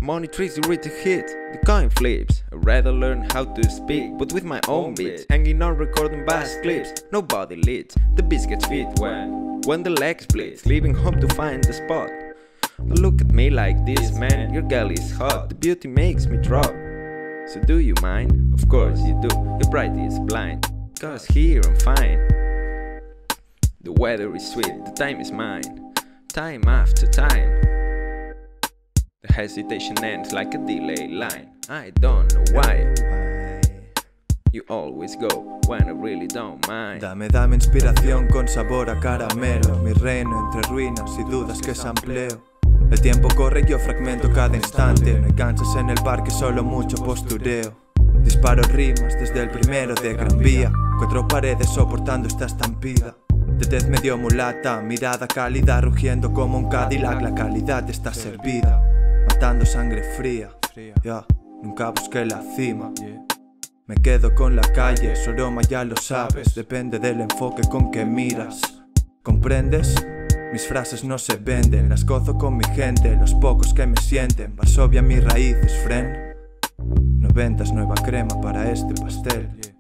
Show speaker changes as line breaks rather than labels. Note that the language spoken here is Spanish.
Money tricks, you ready to hit. The coin flips. I'd rather learn how to speak, but with my own beats. Hanging on recording bass clips. Nobody leads. The beats gets fit when the leg splits. Leaving home to find the spot. Don't look at me like this, man. Your girl is hot. The beauty makes me drop. So do you mind? Of course you do. Your pride is blind. Cause here I'm fine. The weather is sweet. The time is mine. Time after time. The hesitation ends like a delay line. I don't know why you always go when I really don't mind.
Dame inspiración con sabor a caramelo. Mi reino entre ruinas y dudas que sampleo. El tiempo corre y yo fragmento cada instante. No hay canchas en el parque, solo mucho postureo. Disparo rimas desde el primero de Gran Vía. 4 paredes soportando esta estampida. De tez medio mulata, mirada cálida, rugiendo como un Cadillac. La calidad está servida, matando sangre fría. Nunca busqué la cima. Me quedo con la calle, su aroma ya lo sabes. Depende del enfoque con que miras. ¿Comprendes? Mis frases no se venden, las gozo con mi gente, los pocos que me sienten. Varsovia mis raíces, friend. 90s, nueva crema para este pastel.